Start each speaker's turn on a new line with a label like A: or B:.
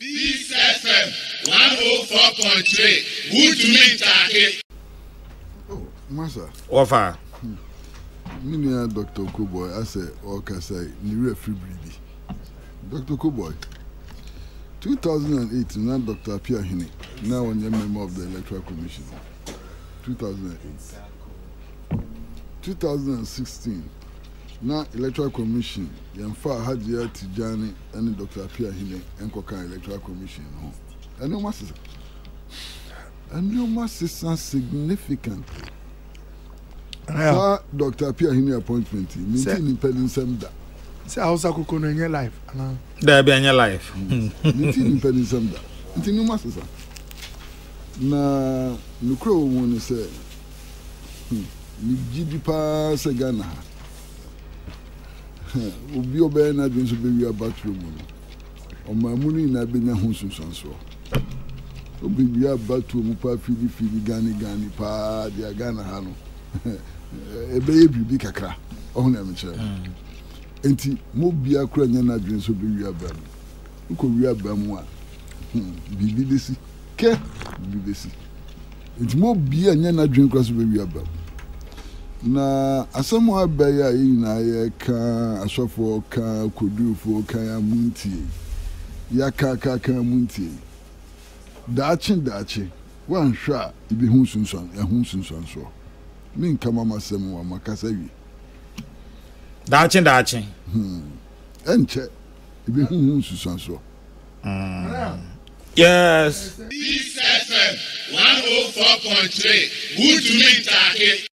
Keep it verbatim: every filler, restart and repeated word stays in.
A: Peace F M one oh four point three. Good to meet you.
B: Oh, Massa.
C: Offer.
B: Minia Doctor Koboy, I say, or can say, near free breedy. Doctor Koboy. two thousand eight, now Doctor Appiahene, now on the member of the Electoral Commission. two thousand eight. two thousand sixteen, now Electoral Commission, Yanfa Hadia Tijani and Doctor Appiahene and Koka Electoral Commission. And no masses. And no masses significant. Sir, Doctor Appiahene appointment, meeting independent Semda.
D: Say, I was a cocoon in your life.
C: There be in your life.
B: Meeting independent Semda. Until no masses. Na Nukro won say, ni G D pa se Ghana. Obi obe na dwen so be wi abatro mu. O mamuni na be nya hu sunsanso. Obi wi abatro mu pa fili fili gani gani pa dia Ghana ha no. Ebe ye bibi kakra. O na me chere. Enti mo bia kura nya na dwen so be wi aba. Nko wi aba mu a. Bibi desi. Ke bibi desi. Enti mo bia nya na dwen kura so be wi aba. Na asamo abaya yi na ye ka asofo ka kodufo ka ya munti ya ka ka ka munti daachi daachi wan hwa ibi hu sunsun ya hu sunsun so min kama masem wa makasa wi
C: Daachi daachi
B: hmm enche ibi hu hu sunsun so
C: mm. Yes.
A: Peace F M one oh four point three. Good to meet you.